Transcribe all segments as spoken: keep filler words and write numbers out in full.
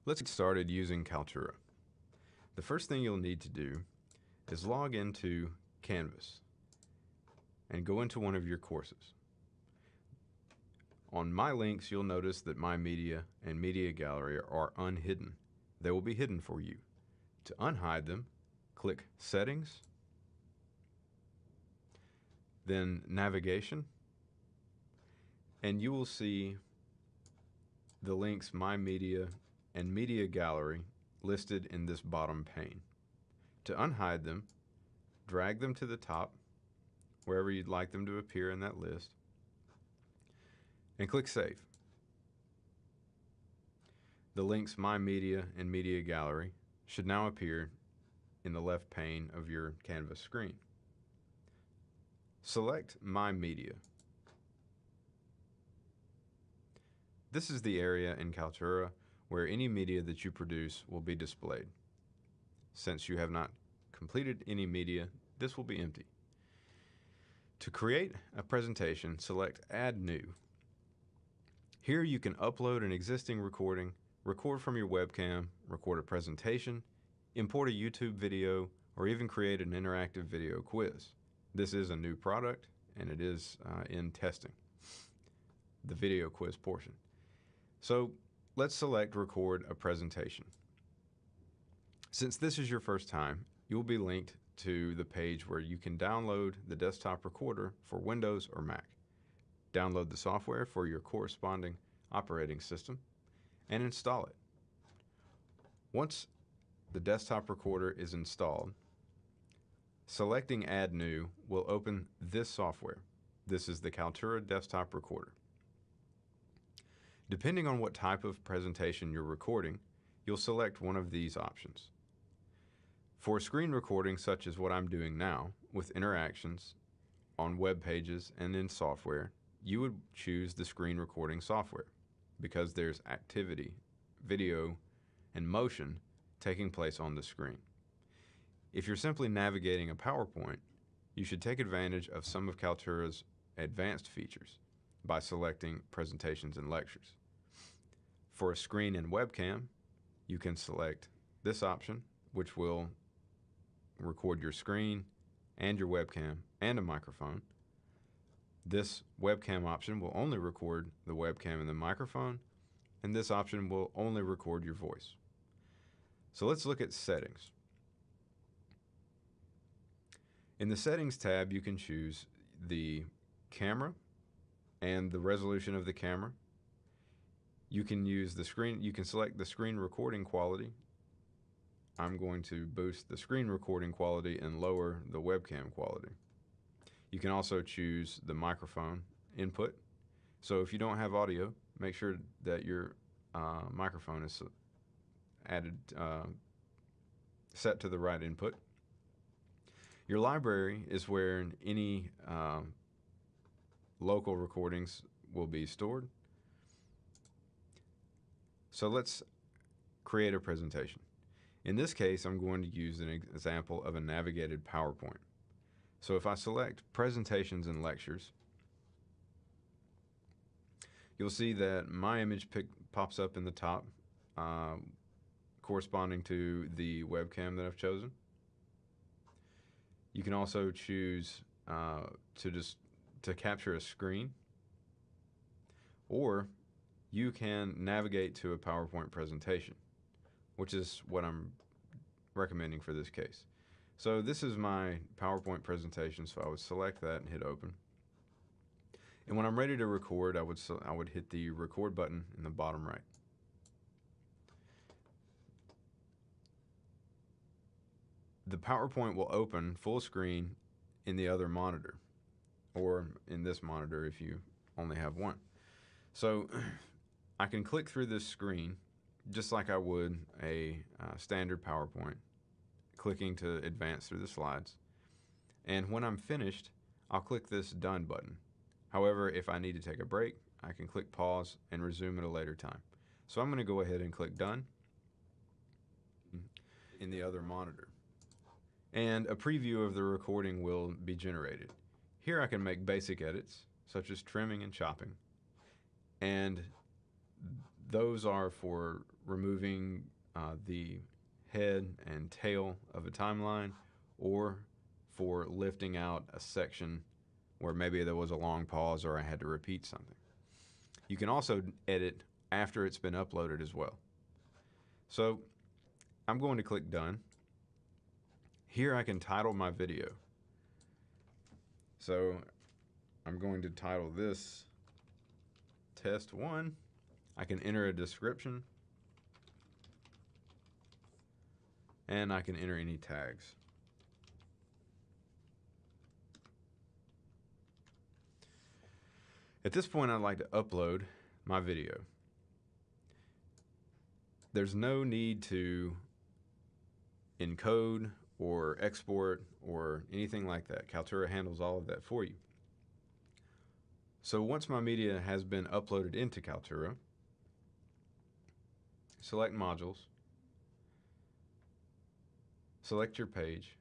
Let's get started using Kaltura. The first thing you'll need to do is log into Canvas and go into one of your courses. On my links, you'll notice that my media and media gallery are unhidden. They will be hidden for you. To unhide them, click Settings, then Navigation, and you will see the links My Media and Media Gallery listed in this bottom pane. To unhide them, drag them to the top, wherever you'd like them to appear in that list, and click Save. The links My Media and Media Gallery should now appear in the left pane of your Canvas screen. Select My Media. This is the area in Kaltura where any media that you produce will be displayed. Since you have not completed any media, this will be empty. To create a presentation, select Add New. Here you can upload an existing recording, record from your webcam, record a presentation, import a YouTube video, or even create an interactive video quiz. This is a new product and it is uh, in testing, the video quiz portion. So let's select Record a Presentation. Since this is your first time, you will be linked to the page where you can download the desktop recorder for Windows or Mac. Download the software for your corresponding operating system and install it. Once the desktop recorder is installed, selecting Add New will open this software. This is the Kaltura desktop recorder. Depending on what type of presentation you're recording, you'll select one of these options. For screen recording such as what I'm doing now, with interactions on web pages and in software, you would choose the screen recording software because there's activity, video, and motion taking place on the screen. If you're simply navigating a PowerPoint, you should take advantage of some of Kaltura's advanced features by selecting Presentations and Lectures. For a screen and webcam, you can select this option, which will record your screen and your webcam and a microphone. This webcam option will only record the webcam and the microphone, and this option will only record your voice. So let's look at settings. In the Settings tab, you can choose the camera and the resolution of the camera. You can use the screen, you can select the screen recording quality. I'm going to boost the screen recording quality and lower the webcam quality. You can also choose the microphone input. So if you don't have audio, make sure that your uh, microphone is added, uh, set to the right input. Your library is where any uh, local recordings will be stored. So let's create a presentation. In this case, I'm going to use an example of a navigated PowerPoint. So if I select Presentations and Lectures, you'll see that my image pick pops up in the top, uh, corresponding to the webcam that I've chosen. You can also choose uh, to just to capture a screen, or you can navigate to a PowerPoint presentation, which is what I'm recommending for this case. So this is my PowerPoint presentation, so I would select that and hit open. And when I'm ready to record, I would, I would hit the record button in the bottom right. The PowerPoint will open full screen in the other monitor, or in this monitor if you only have one. So I can click through this screen just like I would a uh, standard PowerPoint, clicking to advance through the slides. And when I'm finished, I'll click this Done button. However, if I need to take a break, I can click pause and resume at a later time. So I'm going to go ahead and click Done in the other monitor. And a preview of the recording will be generated. Here I can make basic edits, such as trimming and chopping. And those are for removing uh, the head and tail of a timeline, or for lifting out a section where maybe there was a long pause or I had to repeat something. You can also edit after it's been uploaded as well. So I'm going to click Done. Here I can title my video. So I'm going to title this Test one. I can enter a description, and I can enter any tags. At this point, I'd like to upload my video. There's no need to encode or export or anything like that. Kaltura handles all of that for you. So once my media has been uploaded into Kaltura, select Modules, select your page,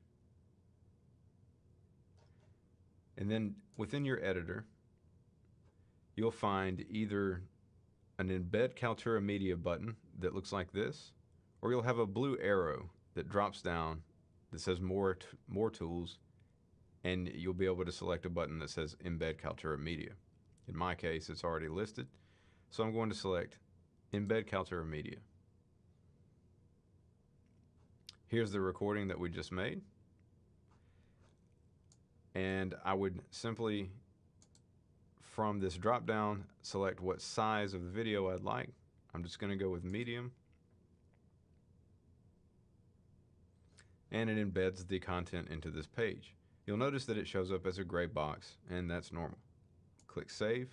and then within your editor, you'll find either an Embed Kaltura Media button that looks like this, or you'll have a blue arrow that drops down that says more, t more tools, and you'll be able to select a button that says Embed Kaltura Media. In my case, it's already listed, so I'm going to select Embed Kaltura Media. Here's the recording that we just made, and I would simply, from this drop down, select what size of the video I'd like. I'm just going to go with medium, and it embeds the content into this page. You'll notice that it shows up as a gray box, and that's normal. Click Save.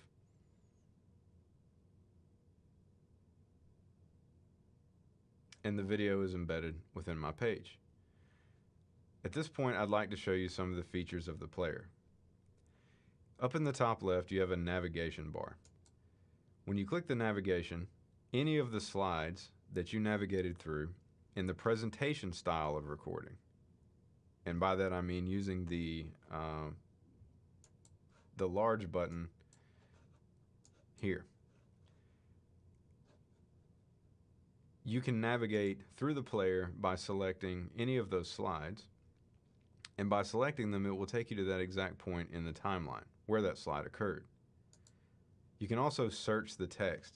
And the video is embedded within my page. At this point, I'd like to show you some of the features of the player. Up in the top left, you have a navigation bar. When you click the navigation, any of the slides that you navigated through in the presentation style of recording, and by that I mean using the uh, the large button here. You can navigate through the player by selecting any of those slides, and by selecting them, it will take you to that exact point in the timeline where that slide occurred. You can also search the text.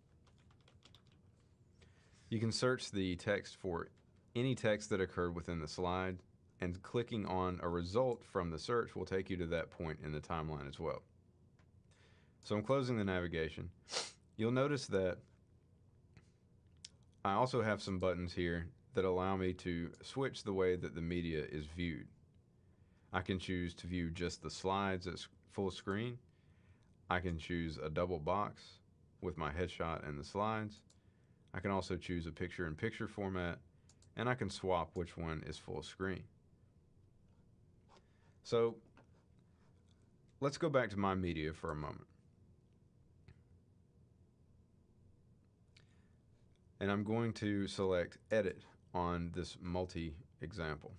You can search the text for any text that occurred within the slide, and clicking on a result from the search will take you to that point in the timeline as well. So I'm closing the navigation. You'll notice that I also have some buttons here that allow me to switch the way that the media is viewed. I can choose to view just the slides at full screen. I can choose a double box with my headshot and the slides. I can also choose a picture-in-picture format, and I can swap which one is full screen. So let's go back to my media for a moment. And I'm going to select Edit on this multi-example.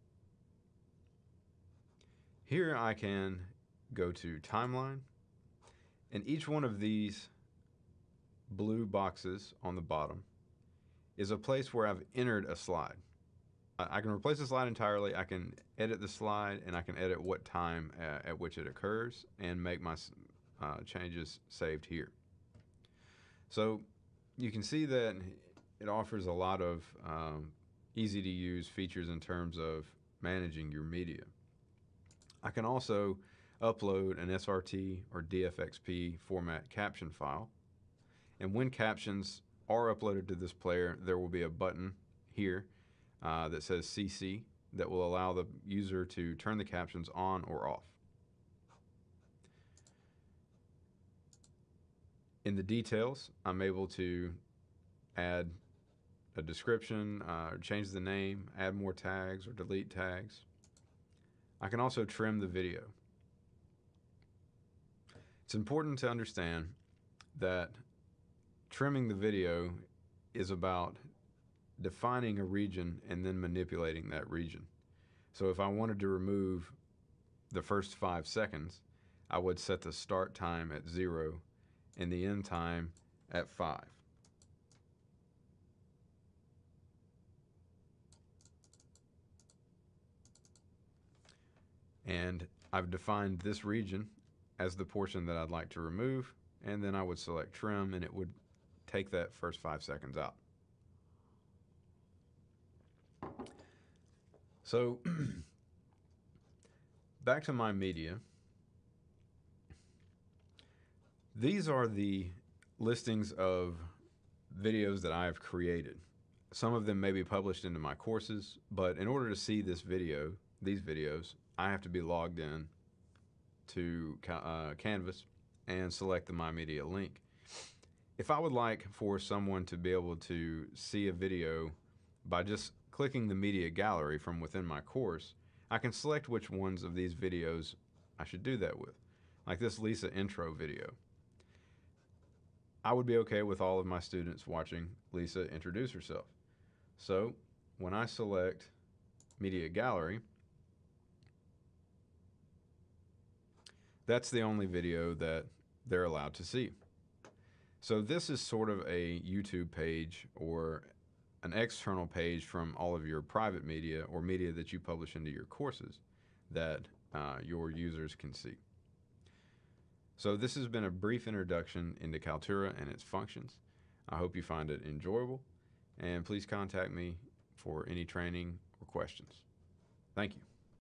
Here I can go to Timeline, and each one of these blue boxes on the bottom is a place where I've entered a slide. I can replace the slide entirely, I can edit the slide, and I can edit what time at, at which it occurs and make my uh, changes saved here. So you can see that it offers a lot of um, easy to use features in terms of managing your media. I can also upload an S R T or D F X P format caption file. And when captions are uploaded to this player, there will be a button here uh, that says C C that will allow the user to turn the captions on or off. In the details, I'm able to add a description, uh, change the name, add more tags or delete tags. I can also trim the video. It's important to understand that trimming the video is about defining a region and then manipulating that region. So if I wanted to remove the first five seconds, I would set the start time at zero and the end time at five. And I've defined this region as the portion that I'd like to remove, and then I would select trim, and it would take that first five seconds out. So back to my media. These are the listings of videos that I have created. Some of them may be published into my courses, but in order to see this video, these videos, I have to be logged in to uh, Canvas and select the My Media link. If I would like for someone to be able to see a video by just clicking the media gallery from within my course, I can select which ones of these videos I should do that with. Like this Lisa intro video. I would be okay with all of my students watching Lisa introduce herself. So when I select media gallery, that's the only video that they're allowed to see. So this is sort of a YouTube page or an external page from all of your private media or media that you publish into your courses that uh, your users can see. So this has been a brief introduction into Kaltura and its functions. I hope you find it enjoyable, and please contact me for any training or questions. Thank you.